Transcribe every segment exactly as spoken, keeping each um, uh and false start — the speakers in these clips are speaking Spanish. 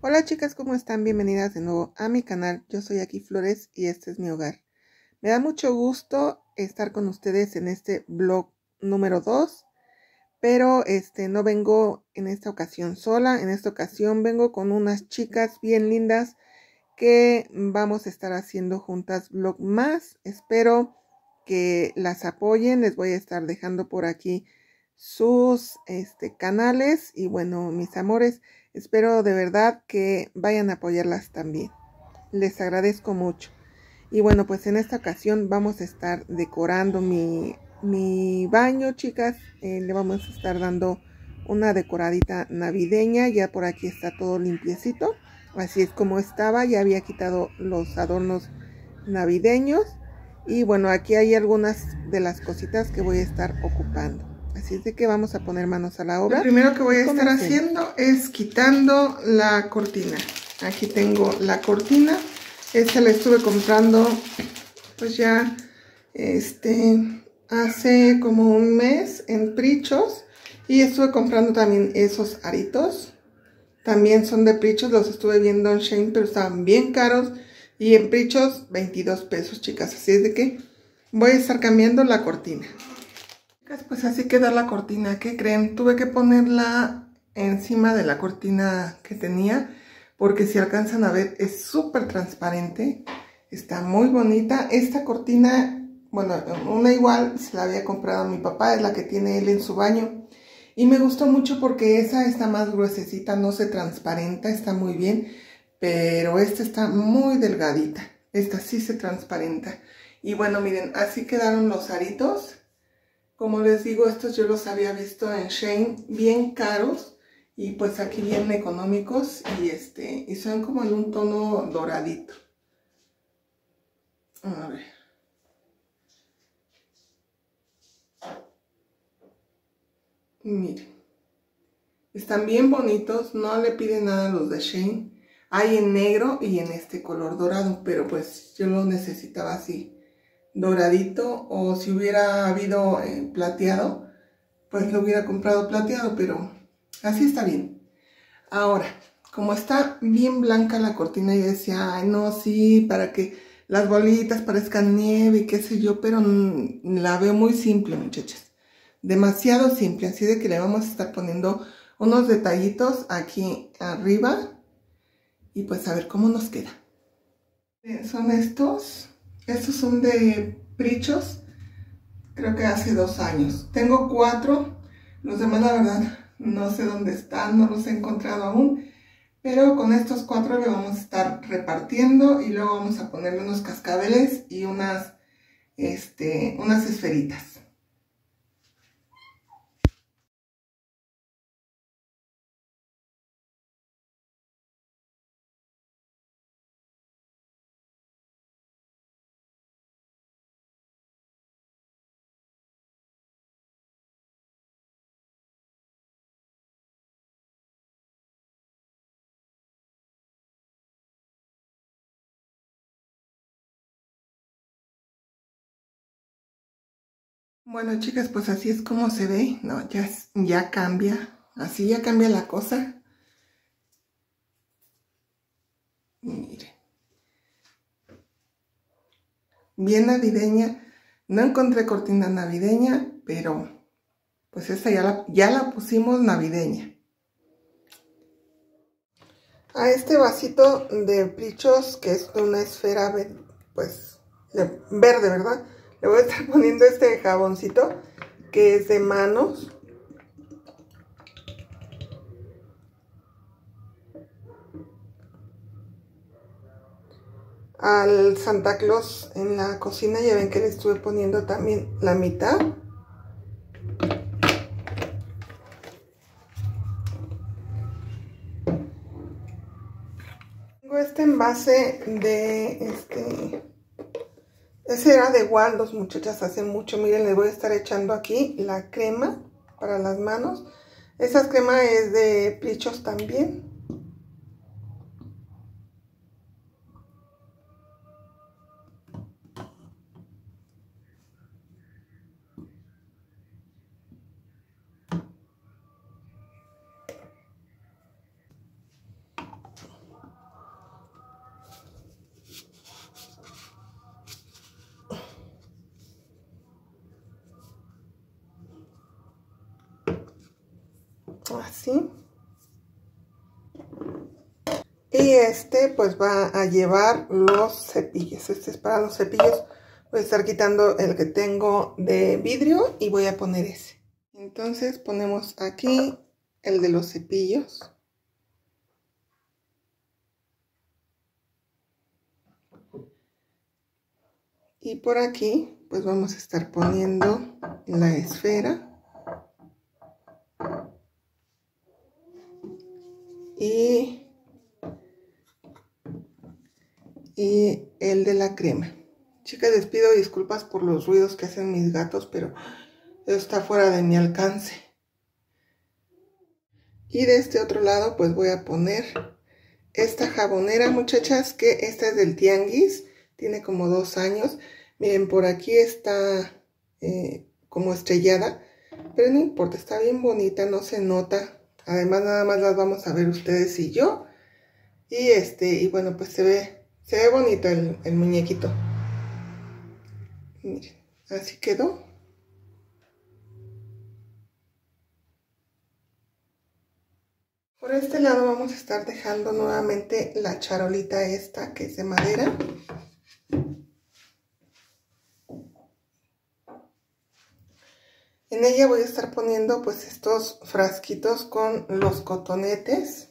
Hola chicas, ¿cómo están? Bienvenidas de nuevo a mi canal. Yo soy Aquí Flores y este es mi hogar. Me da mucho gusto estar con ustedes en este vlog número dos, pero este no vengo en esta ocasión sola. En esta ocasión vengo con unas chicas bien lindas que vamos a estar haciendo juntas vlog más. Espero que las apoyen. Les voy a estar dejando por aquí sus este, canales y bueno, mis amores, espero de verdad que vayan a apoyarlas también. Les agradezco mucho. Y bueno, pues en esta ocasión vamos a estar decorando mi, mi baño, chicas. Eh, le vamos a estar dando una decoradita navideña. Ya por aquí está todo limpiecito. Así es como estaba. Ya había quitado los adornos navideños. Y bueno, aquí hay algunas de las cositas que voy a estar ocupando. Así es de que vamos a poner manos a la obra. Lo primero que voy a estar haciendo es quitando la cortina. Aquí tengo la cortina. Esta la estuve comprando pues ya este hace como un mes en Prichos. Y estuve comprando también esos aritos. También son de Prichos, los estuve viendo en Shein, pero estaban bien caros. Y en Prichos veintidós pesos, chicas. Así es de que voy a estar cambiando la cortina. Pues así queda la cortina. ¿Qué creen? Tuve que ponerla encima de la cortina que tenía, porque si alcanzan a ver es súper transparente. Está muy bonita. Esta cortina, bueno, una igual se la había comprado a mi papá, es la que tiene él en su baño. Y me gustó mucho porque esa está más gruesecita, no se transparenta, está muy bien. Pero esta está muy delgadita. Esta sí se transparenta. Y bueno, miren, así quedaron los aritos. Como les digo, estos yo los había visto en Shein, bien caros. Y pues aquí bien económicos. Y este y son como en un tono doradito. A ver. Miren. Están bien bonitos. No le piden nada a los de Shein. Hay en negro y en este color dorado. Pero pues yo lo necesitaba así, doradito. O si hubiera habido eh, plateado, pues lo hubiera comprado plateado. Pero así está bien. Ahora, como está bien blanca la cortina, yo decía, ay no, sí, para que las bolitas parezcan nieve y qué sé yo, pero la veo muy simple, muchachas. Demasiado simple, así de que le vamos a estar poniendo unos detallitos aquí arriba y pues a ver cómo nos queda. Son estos, estos son de Prichos, creo que hace dos años. Tengo cuatro, los demás la verdad no sé dónde están, no los he encontrado aún. Pero con estos cuatro le vamos a estar repartiendo y luego vamos a ponerle unos cascabeles y unas, este, unas esferitas. Bueno, chicas, pues así es como se ve, ¿no? Ya, ya cambia, así ya cambia la cosa. Miren. Bien navideña. No encontré cortina navideña, pero pues esta ya la, ya la pusimos navideña. A este vasito de Prichos, que es una esfera, pues, de verde, ¿verdad? Le voy a estar poniendo este jaboncito, que es de manos. Al Santa Claus en la cocina, ya ven que le estuve poniendo también la mitad. Tengo este envase de, este, ese era de Waldos, muchachas, hace mucho. Miren, les voy a estar echando aquí la crema para las manos. Esa crema es de Prichos también. así. Y este pues va a llevar los cepillos. Este es para los cepillos. Voy a estar quitando el que tengo de vidrio y voy a poner ese. Entonces ponemos aquí el de los cepillos. Y por aquí pues vamos a estar poniendo la esfera. Y, y el de la crema. Chicas, les pido disculpas por los ruidos que hacen mis gatos, pero eso está fuera de mi alcance. Y de este otro lado pues voy a poner esta jabonera, muchachas, que esta es del tianguis, tiene como dos años. Miren, por aquí está eh, como estrellada, pero no importa, está bien bonita, no se nota. Además nada más las vamos a ver ustedes y yo. Y este, y bueno, pues se ve, se ve bonito el, el muñequito. Miren, así quedó. Por este lado vamos a estar dejando nuevamente la charolita esta que es de madera. En ella voy a estar poniendo pues estos frasquitos con los cotonetes.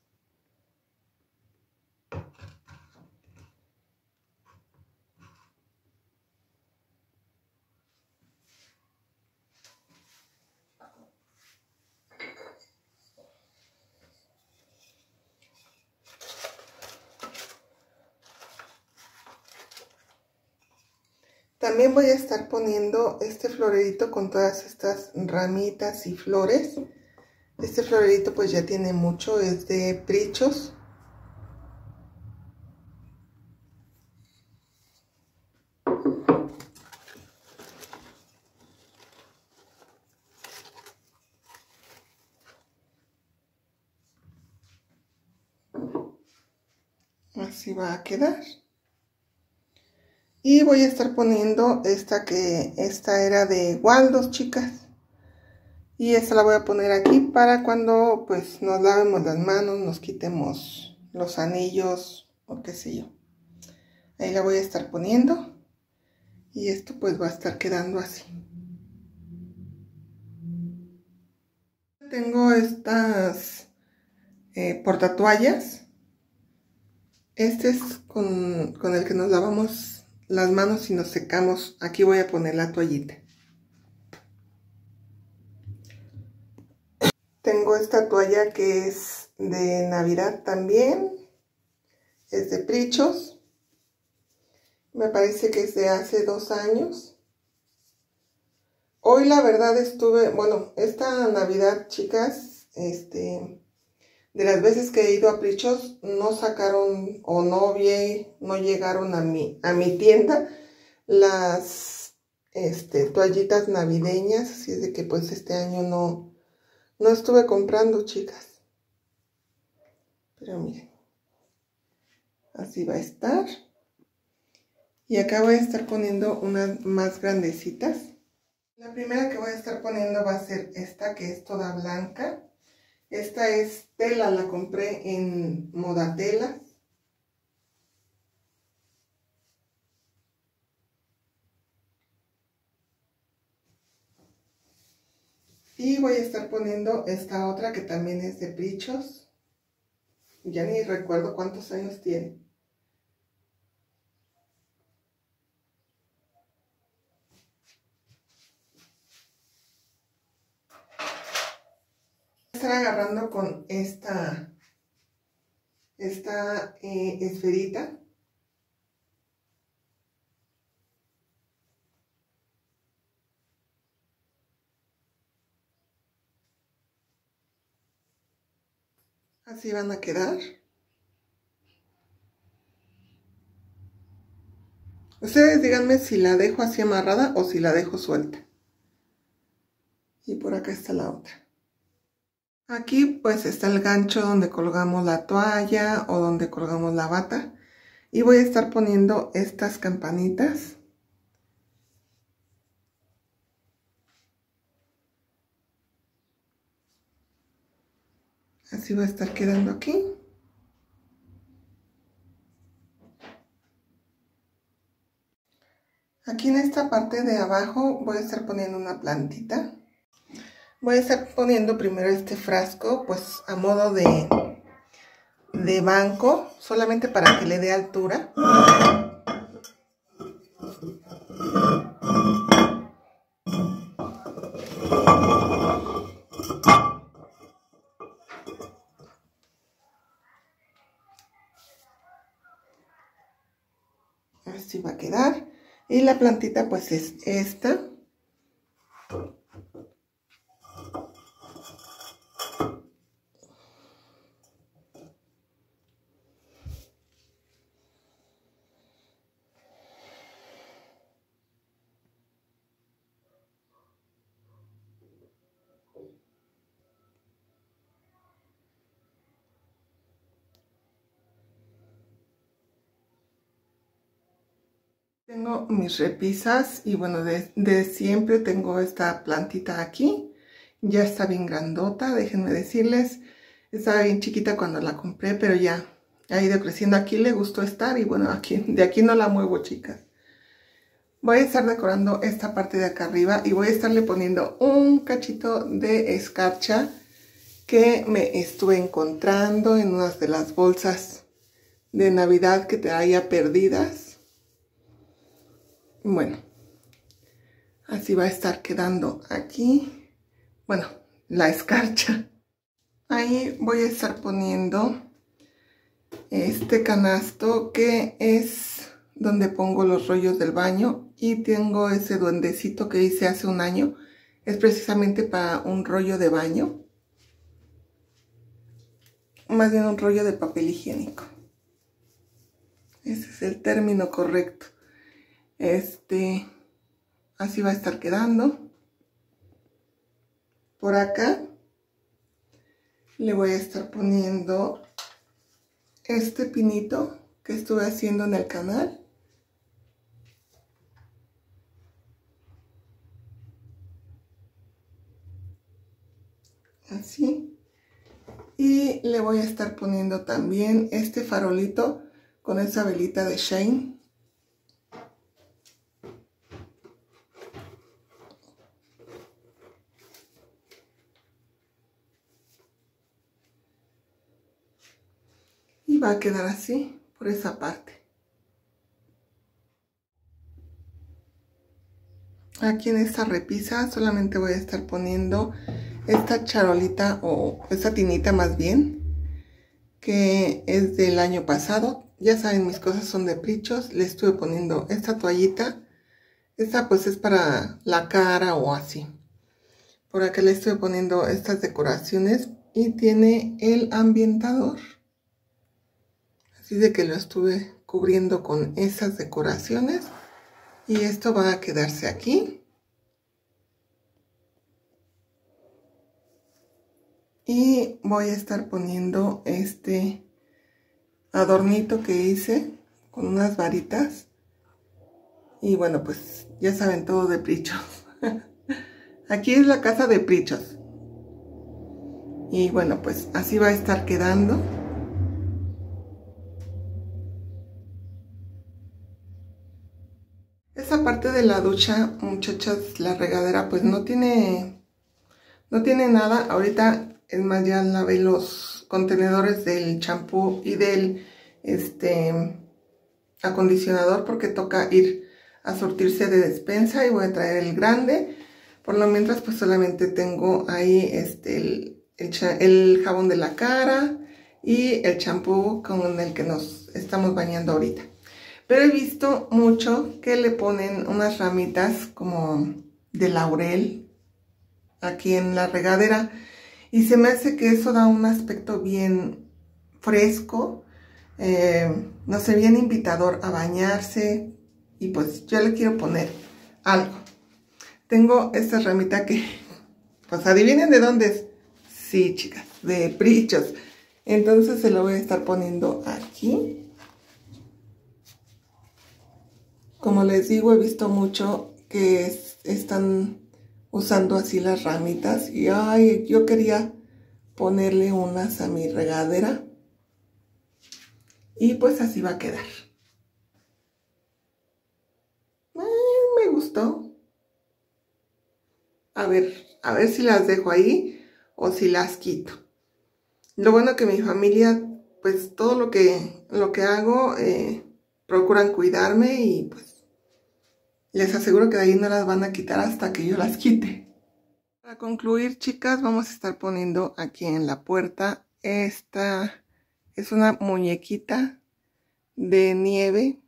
También voy a estar poniendo este florerito con todas estas ramitas y flores. Este florerito pues ya tiene mucho, es de Prichos. Así va a quedar. Y voy a estar poniendo esta que, esta era de Waldos, chicas. Y esta la voy a poner aquí para cuando pues nos lavemos las manos, nos quitemos los anillos o qué sé yo. Ahí la voy a estar poniendo. Y esto pues va a estar quedando así. Tengo estas eh, portatoallas. Este es con, con el que nos lavamos las manos y nos secamos. Aquí voy a poner la toallita. Tengo esta toalla que es de Navidad también. Es de Prichos. Me parece que es de hace dos años. Hoy la verdad estuve, bueno, esta Navidad, chicas, este, de las veces que he ido a Prichos, no sacaron o no vi, no llegaron a mi, a mi tienda las este, toallitas navideñas, así es de que pues este año no, no estuve comprando, chicas. Pero miren, así va a estar. Y acá voy a estar poniendo unas más grandecitas. La primera que voy a estar poniendo va a ser esta, que es toda blanca. Esta es tela, la compré en Modatela. Y voy a estar poniendo esta otra que también es de Prichos. Ya ni recuerdo cuántos años tiene. Voy a estar agarrando con esta, esta eh, esferita. Así van a quedar. Ustedes díganme si la dejo así amarrada o si la dejo suelta. Y por acá está la otra. Aquí pues está el gancho donde colgamos la toalla o donde colgamos la bata. Y voy a estar poniendo estas campanitas. Así va a estar quedando aquí. Aquí en esta parte de abajo voy a estar poniendo una plantita. Voy a estar poniendo primero este frasco, pues a modo de, de banco, solamente para que le dé altura. Así va a quedar. Y la plantita pues es esta. Tengo mis repisas y bueno, de, de siempre tengo esta plantita aquí. Ya está bien grandota, déjenme decirles. Estaba bien chiquita cuando la compré, pero ya ha ido creciendo. Aquí le gustó estar y bueno, aquí, de aquí no la muevo, chicas. Voy a estar decorando esta parte de acá arriba y voy a estarle poniendo un cachito de escarcha que me estuve encontrando en unas de las bolsas de Navidad que traía perdidas. Bueno, así va a estar quedando aquí, bueno, la escarcha. Ahí voy a estar poniendo este canasto que es donde pongo los rollos del baño. Y tengo ese duendecito que hice hace un año. Es precisamente para un rollo de baño. Más bien un rollo de papel higiénico. Ese es el término correcto. Este, así va a estar quedando. Por acá le voy a estar poniendo este pinito que estuve haciendo en el canal. Así. Y le voy a estar poniendo también este farolito con esa velita de Shane. Y va a quedar así por esa parte. Aquí en esta repisa solamente voy a estar poniendo esta charolita o esta tinita más bien, que es del año pasado. Ya saben, mis cosas son de Prichos. Le estuve poniendo esta toallita. Esta pues es para la cara o así. Por acá le estoy poniendo estas decoraciones y tiene el ambientador. Así de que lo estuve cubriendo con esas decoraciones. Y esto va a quedarse aquí. Y voy a estar poniendo este adornito que hice con unas varitas. Y bueno, pues ya saben, todo de Prichos. Aquí es la casa de Prichos. Y bueno, pues así va a estar quedando. Esa parte de la ducha, muchachas, la regadera, pues no tiene, no tiene nada. Ahorita, es más, ya lavé los contenedores del champú y del este acondicionador porque toca ir a surtirse de despensa y voy a traer el grande. Por lo mientras, pues solamente tengo ahí este el, el, el jabón de la cara y el champú con el que nos estamos bañando ahorita. Pero he visto mucho que le ponen unas ramitas como de laurel aquí en la regadera. Y se me hace que eso da un aspecto bien fresco. Eh, no sé, bien invitador a bañarse. Y pues yo le quiero poner algo. Tengo esta ramita que, pues adivinen de dónde es. Sí, chicas, de Prichos. Entonces se lo voy a estar poniendo aquí. Como les digo, he visto mucho que es, están usando así las ramitas. Y ay, yo quería ponerle unas a mi regadera. Y pues así va a quedar. Eh, me gustó. A ver, a ver si las dejo ahí o si las quito. Lo bueno que mi familia, pues todo lo que, lo que hago, eh, procuran cuidarme y pues les aseguro que de ahí no las van a quitar hasta que yo las quite. Para concluir, chicas, vamos a estar poniendo aquí en la puerta. Esta es una muñequita de nieve.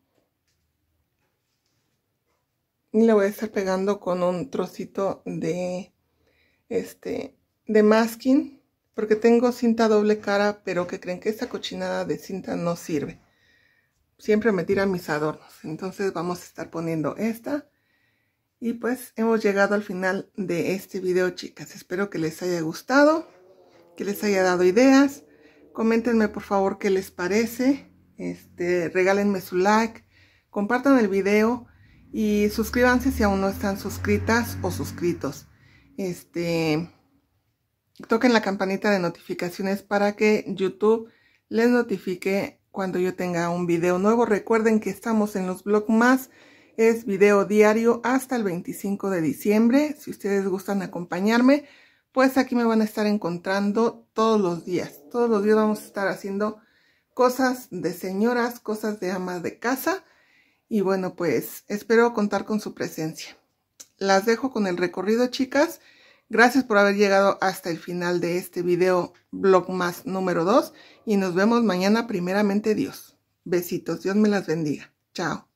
Y le voy a estar pegando con un trocito de, este, de masking. Porque tengo cinta doble cara, pero que creen que esta cochinada de cinta no sirve. Siempre me tiran mis adornos. Entonces vamos a estar poniendo esta. Y pues hemos llegado al final de este video, chicas. Espero que les haya gustado, que les haya dado ideas. Coméntenme por favor qué les parece. Este, regálenme su like, compartan el video y suscríbanse si aún no están suscritas o suscritos. Este, toquen la campanita de notificaciones para que YouTube les notifique cuando yo tenga un video nuevo. Recuerden que estamos en los Vlogmas. Es video diario hasta el veinticinco de diciembre. Si ustedes gustan acompañarme, pues aquí me van a estar encontrando todos los días. Todos los días vamos a estar haciendo cosas de señoras, cosas de amas de casa. Y bueno, pues espero contar con su presencia. Las dejo con el recorrido, chicas. Gracias por haber llegado hasta el final de este video Vlogmas número dos. Y nos vemos mañana, primeramente Dios. Besitos, Dios me las bendiga. Chao.